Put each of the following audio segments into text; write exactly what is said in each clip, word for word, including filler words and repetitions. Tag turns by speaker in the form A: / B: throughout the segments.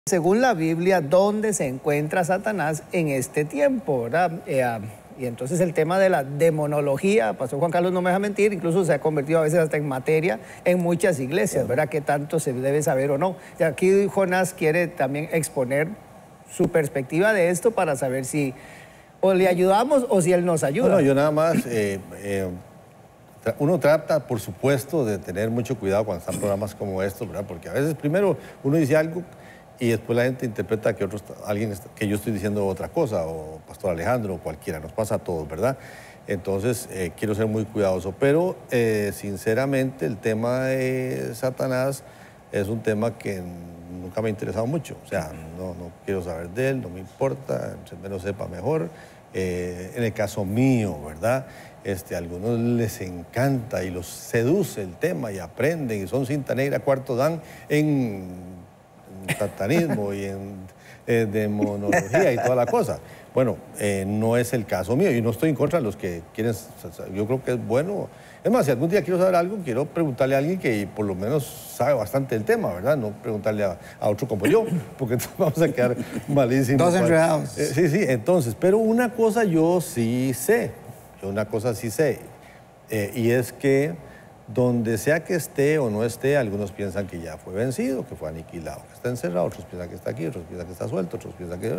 A: según la Biblia, dónde se encuentra Satanás en este tiempo, ¿verdad? Eh, y entonces el tema de la demonología, Pastor Juan Carlos no me deja mentir, incluso se ha convertido a veces hasta en materia en muchas iglesias, ¿verdad? ¿Qué tanto se debe saber o no? Y aquí Jonás quiere también exponer su perspectiva de esto para saber si o le ayudamos o si él nos ayuda.
B: Bueno, yo nada más, eh, eh, uno trata, por supuesto, de tener mucho cuidado cuando están programas como estos, ¿verdad? Porque a veces primero uno dice algo y después la gente interpreta que, otros, alguien, que yo estoy diciendo otra cosa, o Pastor Alejandro, o cualquiera, nos pasa a todos, ¿verdad? Entonces, eh, quiero ser muy cuidadoso, pero eh, sinceramente el tema de Satanás es un tema que nunca me ha interesado mucho, o sea, no, no quiero saber de él, no me importa, entre menos sepa mejor. Eh, en el caso mío, ¿verdad? Este, a algunos les encanta y los seduce el tema y aprenden y son cinta negra, cuarto dan en satanismo y en eh, demonología y toda la cosa. Bueno, eh, no es el caso mío y no estoy en contra de los que quieren, yo creo que es bueno. Es más, si algún día quiero saber algo, quiero preguntarle a alguien que por lo menos sabe bastante del tema, ¿verdad? No preguntarle a, a otro como yo, porque entonces vamos a quedar malísimos.
C: Dos enredados.
B: Eh, sí, sí, entonces, pero una cosa yo sí sé, yo una cosa sí sé, eh, y es que donde sea que esté o no esté, algunos piensan que ya fue vencido, que fue aniquilado, que está encerrado, otros piensan que está aquí, otros piensan que está suelto, otros piensan que...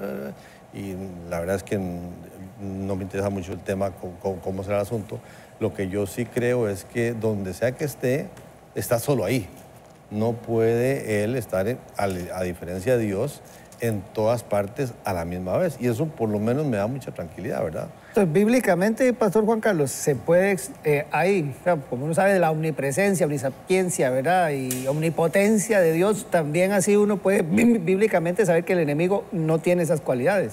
B: Y la verdad es que no me interesa mucho el tema, cómo, cómo será el asunto. Lo que yo sí creo es que donde sea que esté, está solo ahí. No puede él estar, en, a, a diferencia de Dios, en todas partes a la misma vez. Y eso por lo menos me da mucha tranquilidad, ¿verdad?
A: Entonces, bíblicamente, Pastor Juan Carlos, se puede, eh, hay, como uno sabe, de la omnipresencia, omnisapiencia, ¿verdad? Y omnipotencia de Dios, también así uno puede bíblicamente saber que el enemigo no tiene esas cualidades.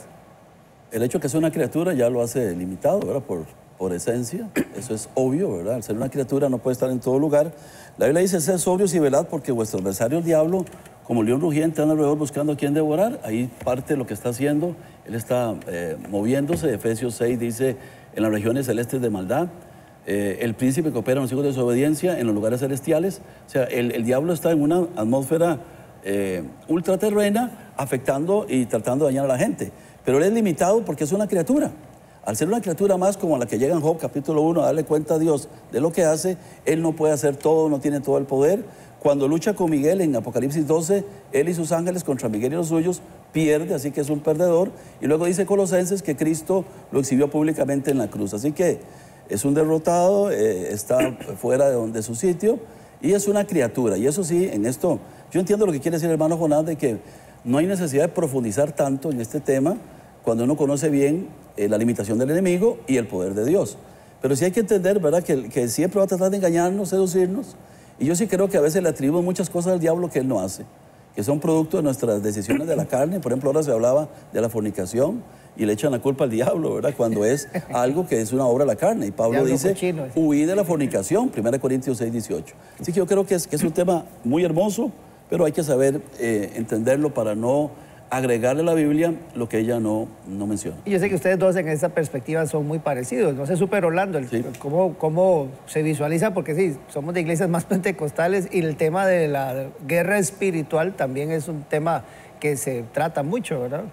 D: El hecho de que sea una criatura ya lo hace limitado, ¿verdad? Por, por esencia, eso es obvio, ¿verdad? Al ser una criatura no puede estar en todo lugar. La Biblia dice, sed sobrios y velad porque vuestro adversario el diablo, como león rugiente, anda alrededor buscando a quién devorar. Ahí parte de lo que está haciendo. Él está eh, moviéndose. Efesios seis dice, en las regiones celestes de maldad. Eh, el príncipe que opera en los hijos de desobediencia, en los lugares celestiales. O sea, el, el diablo está en una atmósfera eh, ultraterrena, afectando y tratando de dañar a la gente. Pero él es limitado porque es una criatura. Al ser una criatura más como la que llega en Job, capítulo uno, a darle cuenta a Dios de lo que hace, él no puede hacer todo, no tiene todo el poder. Cuando lucha con Miguel en Apocalipsis doce, él y sus ángeles contra Miguel y los suyos, pierde, así que es un perdedor. Y luego dice Colosenses que Cristo lo exhibió públicamente en la cruz. Así que es un derrotado, eh, está fuera de, donde, de su sitio y es una criatura. Y eso sí, en esto, yo entiendo lo que quiere decir el hermano Jonás, de que no hay necesidad de profundizar tanto en este tema cuando uno conoce bien eh, la limitación del enemigo y el poder de Dios. Pero sí hay que entender, ¿verdad?, que, que siempre va a tratar de engañarnos, seducirnos. Y yo sí creo que a veces le atribuimos muchas cosas al diablo que él no hace, que son producto de nuestras decisiones de la carne. Por ejemplo, ahora se hablaba de la fornicación y le echan la culpa al diablo, ¿verdad?, cuando es algo que es una obra de la carne. Y Pablo dice, cochino, sí. Huí de la fornicación, primera Corintios seis, dieciocho. Así que yo creo que es, que es un tema muy hermoso, pero hay que saber eh, entenderlo para no agregarle a la Biblia lo que ella no, no menciona.
A: Y yo sé que ustedes dos en esa perspectiva son muy parecidos. No sé, Super Orlando, el, sí. cómo, cómo se visualiza, porque sí, somos de iglesias más pentecostales y el tema de la guerra espiritual también es un tema que se trata mucho, ¿verdad?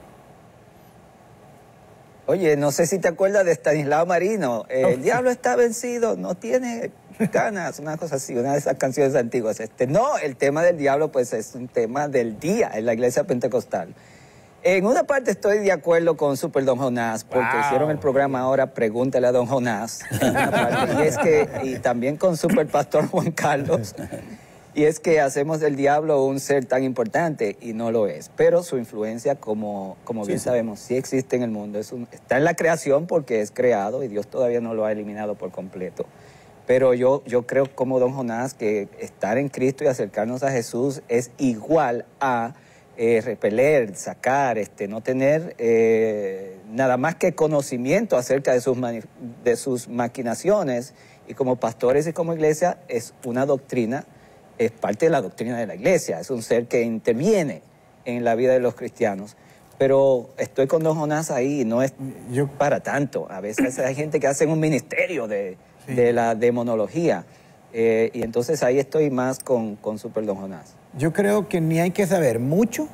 E: Oye, no sé si te acuerdas de Estanislao Marino. Eh, oh. El diablo está vencido, no tiene ganas, una cosa así, una de esas canciones antiguas. Este, no, el tema del diablo pues es un tema del día en la iglesia pentecostal. En una parte estoy de acuerdo con Super Don Jonás, porque wow. hicieron el programa ahora Pregúntale a Don Jonás. En una parte, y es que, y también con Super Pastor Juan Carlos. Y es que hacemos del diablo un ser tan importante y no lo es. Pero su influencia, como, como bien sí, sabemos, sí existe en el mundo. Es un, está en la creación porque es creado y Dios todavía no lo ha eliminado por completo. Pero yo, yo creo, como Don Jonás, que estar en Cristo y acercarnos a Jesús es igual a eh, repeler, sacar, este, no tener eh, nada más que conocimiento acerca de sus, de sus maquinaciones. Y como pastores y como iglesia es una doctrina, es parte de la doctrina de la iglesia, es un ser que interviene en la vida de los cristianos. Pero estoy con Don Jonás ahí, no es yo, para tanto. A veces hay gente que hace un ministerio de, sí. de la demonología, eh, y entonces ahí estoy más con, con Super Don Jonás.
C: Yo creo que ni hay que saber mucho,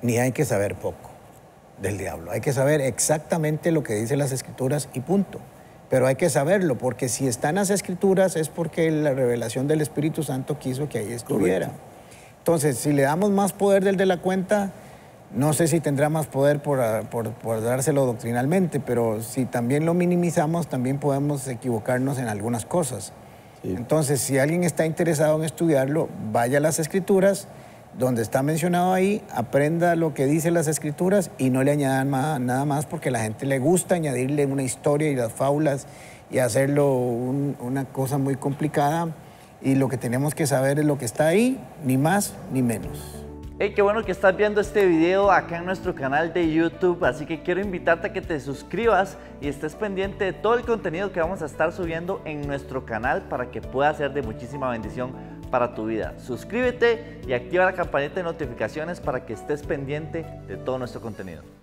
C: ni hay que saber poco del diablo. Hay que saber exactamente lo que dicen las Escrituras y punto. Pero hay que saberlo, porque si están las Escrituras es porque la revelación del Espíritu Santo quiso que ahí estuviera. Correcto. Entonces, si le damos más poder del de la cuenta, no sé si tendrá más poder por, por, por dárselo doctrinalmente, pero si también lo minimizamos, también podemos equivocarnos en algunas cosas. Sí. Entonces, si alguien está interesado en estudiarlo, vaya a las Escrituras, donde está mencionado ahí, aprenda lo que dicen las Escrituras y no le añadan más, nada más, porque a la gente le gusta añadirle una historia y las fábulas y hacerlo un, una cosa muy complicada, y lo que tenemos que saber es lo que está ahí, ni más ni menos.
F: Hey, qué bueno que estás viendo este video acá en nuestro canal de YouTube, así que quiero invitarte a que te suscribas y estés pendiente de todo el contenido que vamos a estar subiendo en nuestro canal para que pueda ser de muchísima bendición para tu vida. Suscríbete y activa la campanita de notificaciones para que estés pendiente de todo nuestro contenido.